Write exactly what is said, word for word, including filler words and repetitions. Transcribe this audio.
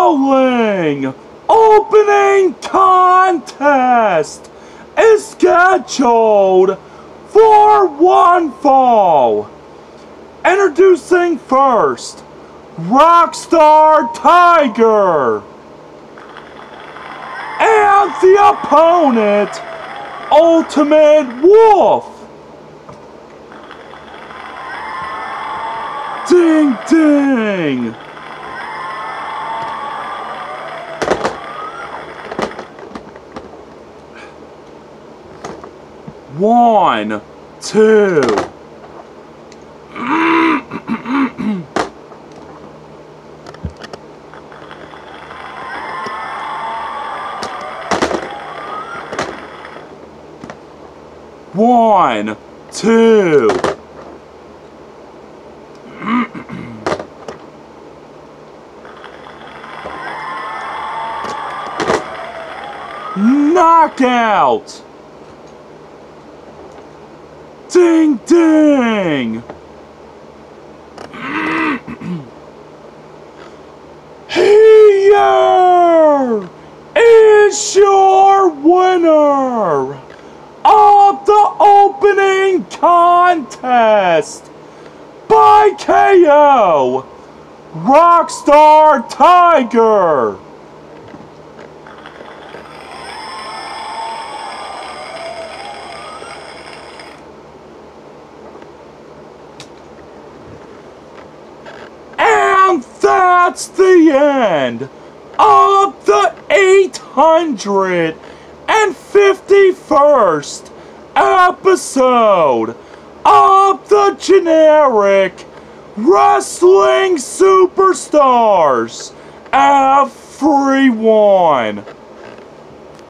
Rolling opening contest is scheduled for one fall. Introducing first, Rockstar Tiger. And the opponent, Ultimate Wolf. Ding ding! One, two. One, two. Knockout! Ding ding! Here is your winner of the opening contest by K O, Rockstar Tiger. And that's the end of the eight hundred fifty-first episode of the Generic Wrestling Superstars everyone.